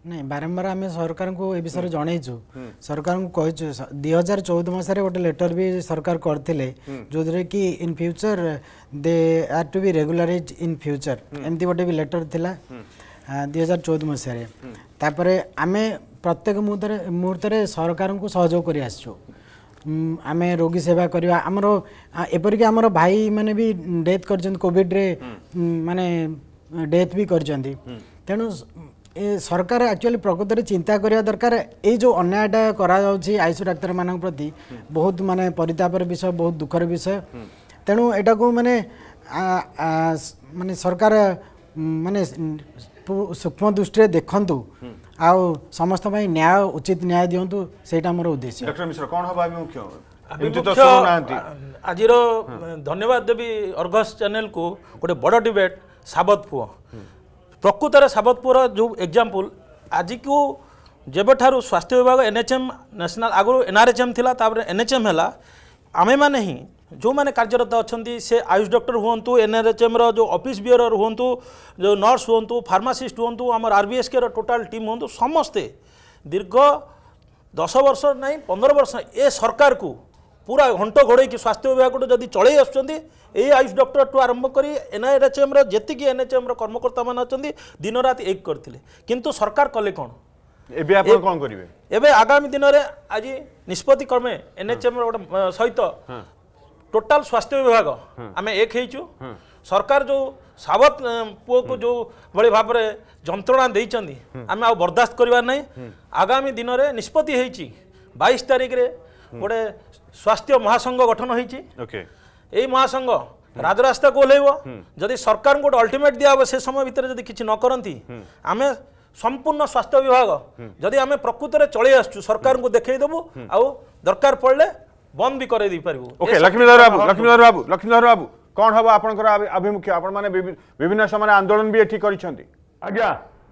नहीं बारंबार आम सरकार को ए विषय जनईचु सरकार को कहचु 2014 मसीह गोटे लेटर भी सरकार करते जो कि in future they are to be regularize in future एमती गोटे भी लेटर थिला 2014 मसीह तापरे आमे प्रत्येक मुहूर्त सरकार को सहयोग कर आसचु आम रोगी सेवा करवा आमर एपरिक आमर भाई मैंने भी डेथ कर कोविड रे माने डेथ भी कर तेणु सरकार एक्चुअली प्रकृत में चिंता करने दरकार ये जो अन्यायटा करा आयुष डाक्तर मान प्रति बहुत माने परितापर विषय बहुत दुखर विषय तेणु एटा को माने माने सरकार माने सूक्ष्म दृष्टि देखंतु आ समस्त भाई न्याय उचित न्याय दिंतु से मोर उद्देश्य। डॉक्टर मिश्र कौन हम आज धन्यवाद देवी अर्गस चैनल को गोटे बड़ डिबेट साबतपुर प्रकृत में साबतपुर जो एग्जाम्पल आज को जब ठारू स्वास्थ्य विभाग एनएचएम नेशनल आगु एनआरएचएम थिला तापर एनएचएम है आमे माने ही जो मैंने कार्यरत अच्छा से आयुष डॉक्टर हूँ एनआरएचएम जो ऑफिस बियर हूँ जो नर्स हूँ फार्मासीस्ट हूँ आम आरबीएसके टोटाल टीम हूँ समस्ते दीर्घ 10 वर्ष नहीं 15 वर्ष ए सरकार को पूरा घंट घोड़े स्वास्थ्य विभाग जदि चलई आसुँच आयुष डॉक्टर टू आरंभ कर एनआरएचएम जी एनएचएम कर्मकर्ता मान अच्छा दिन रात एक करते किंतु सरकार कले कौन कौन करेंगे एवं आगामी दिन में आज निष्पत्ति क्रमे एनएचएम सहित टोटाल स्वास्थ्य विभाग आम एक हो सरकार जो सावत पुओ को जो भली भाव में जंत्रणा देइचंदी आम आ बर्दाश्त करवार नहीं आगामी दिन में निष्पत्ति होती 22 तारिख रे गोटे स्वास्थ्य महासंघ गठन होती महासंघ राजरास्ता को ओह्लैब जदि सरकार गोटे अल्टीमेट दिया से समय भितर जदि किछि न करंती आम संपूर्ण स्वास्थ्य विभाग जदि आम प्रकृत में चले आसु सरकार को देखईदेबू आउ दरकार पड़े बंद भी कर ओके लक्ष्मीधर बाबू कौन हम आपनकर आभिमुख्य आपण माने विभिन्न समय आंदोलन भी एठी करिसेंती आज्ञा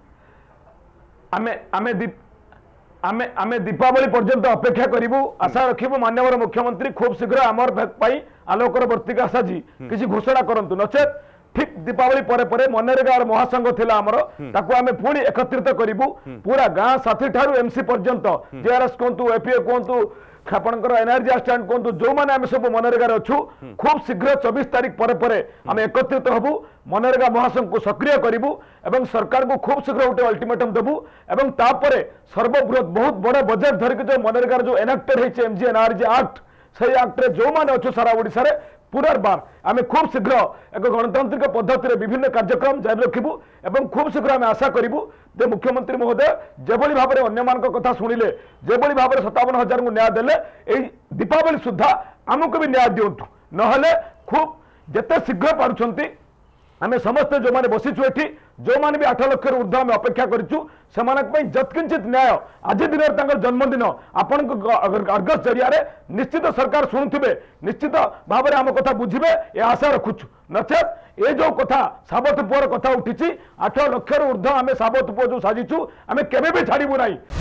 आमे दीपावली पर्यंत अपेक्षा करिबू आशा रखिबू माननीय मुख्यमंत्री खूब शीघ्र आमर पाई आलोकर वर्तिका साजी किसी घोषणा करंतु नचेत ठीक दीपावली परे परे मनरेगा और महासंघ थिला आमर ताकू आमे पुणी एकत्रित करिबू पूरा गाँ साथी ठारू एमसी पर्यंत जेआरएस कोंतु एपीए कोंतु आपणकर एनर्जी स्टैंड कहतु जो मैंने आम सब मनरेगा अच्छु खूब शीघ्र 24 तारिख पर आम एकत्रित हबू मनरेगा महासंघ को सक्रिय करूँ एवं सरकार को खूब शीघ्र गोटे अल्टीमेटम देबू एवं तापर सर्वबृहत बहुत बड़ा बजेट धरिक जो मनरेगा जो एनाक्टेड होती एमजीएनआरजी एक्ट से एक्ट जो मैंने अच्छु सारा ओडिशा रे पुनर्बार आम खूब शीघ्र एक गणतांत्रिक पद्धति विभिन्न कार्यक्रम जारी रखू एवं खूब शीघ्र आम आशा करूँ जे मुख्यमंत्री महोदय जेभली भाव में अन्य मान कथा शुणिले जेभली भाव में 57,000 को न्याय देले दीपावली सुधा आमको भी न्याय दिंतु नहले खूब जिते शीघ्र पार्टी आम समस्ते जो मैंने बसीचु एठी जो मैंने भी 8 लाख ऊर्ध्व आम अपेक्षा करूँ से जत्किंचित न्याय आज दिन जन्मदिन आपण अर्गस जरिया निश्चित सरकार शुणुवे निश्चित भाव में आम कथा बुझे ये आशा रखुचु नचेत ये जो कथा साबतपुर कथा उठी 8 लाख ऊर्ध्व आम साबतपुर जो साजिचु आम केबे भी छाड़ू ना।